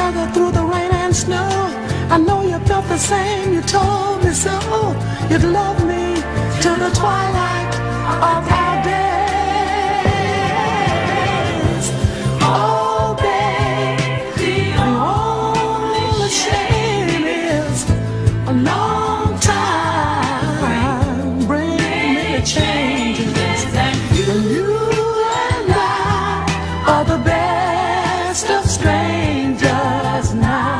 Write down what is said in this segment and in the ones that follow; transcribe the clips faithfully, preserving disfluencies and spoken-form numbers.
together through the rain and snow. I know you felt the same, you told me so. You'd love me till the twilight of our days. Oh, babe, the only shame is a long time bring many changes, and you and I are the best of strangers now.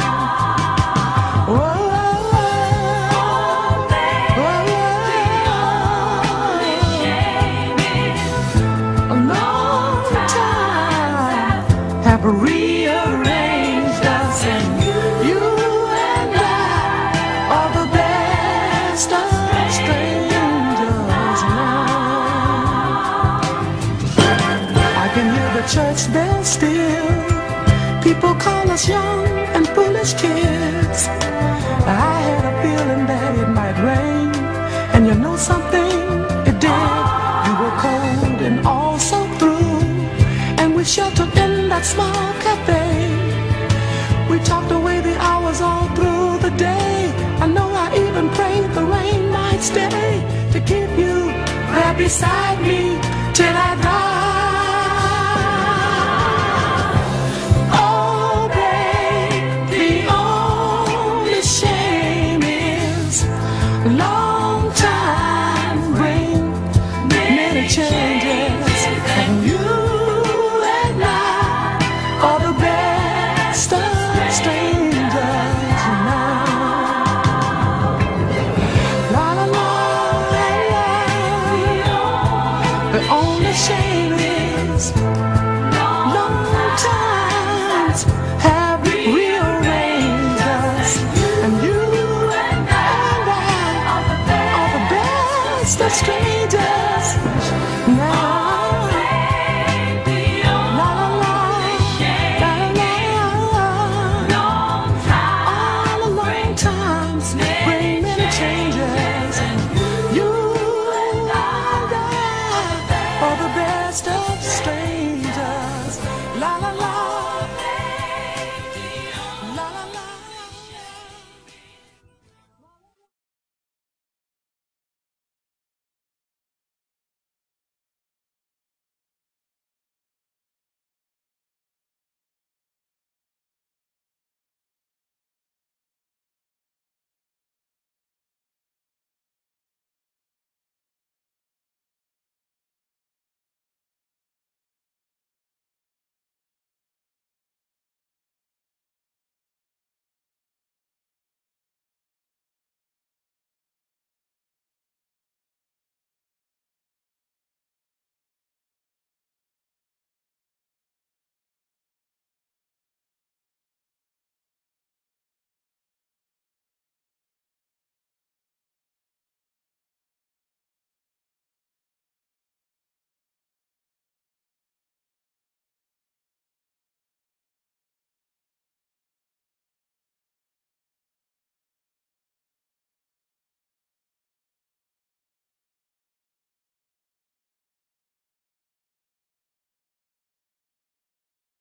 Rearranged us, and you and I are the best of strangers now. I can hear the church bells still. People call us young and foolish kids. I had a feeling that it might rain, and you know something, it did. You were cold and also through, and we sheltered in that small cafe. We talked away the hours all through the day. I know I even prayed the rain might stay to keep you there beside me till I die. Oh, babe, the only shame is long time bring many changes, and you are the best of strangers now. La la la la la. The only shame is long times